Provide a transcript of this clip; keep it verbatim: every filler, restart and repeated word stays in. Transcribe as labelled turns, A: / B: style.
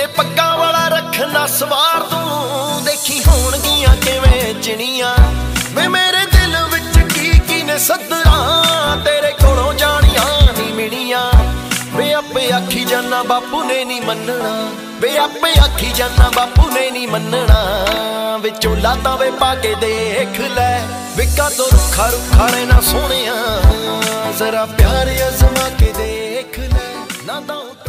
A: ਤੇਰੇ ਪੱਗਾਂ ਵਾਲਾ ਰੱਖਣਾ ਸਵਾਰ ਤੂੰ ਦੇਖੀ ਹੋਣਗੀਆਂ ਕਿਵੇਂ ਚਿਣੀਆਂ ਵੇ ਮੇਰੇ ਦਿਲ ਵਿੱਚ ਕੀ ਕੀ ਨੇ ਸੱਦਰਾਂ ਤੇਰੇ ਕੋਲੋਂ ਜਾਣੀਆਂ ਨੀ ਮਿਣੀਆਂ ਵੇ ਆਪੇ ਆਖੀ ਜਾਨਾ ਬਾਪੂ ਨੇ ਨੀ ਮੰਨਣਾ ਵੇ ਆਪੇ ਆਖੀ ਜਾਨਾ ਬਾਪੂ ਨੇ ਨੀ ਮੰਨਣਾ ਵੇ ਝੋਲਾ ਤਾਂ ਵੇ ਪਾ ਕੇ ਦੇਖ ਲੈ ਵੇ ਕਾਤੋਂ ਰੁੱਖਾ ਰੁੱਖਾ ਨੇ ਨਾ ਸੋਹਣਿਆ ਜ਼ਰਾ ਪਿਆਰ ਅਜ਼ਮਾ ਕੇ ਦੇਖ ਲੈ ਨਾ ਤਾਂ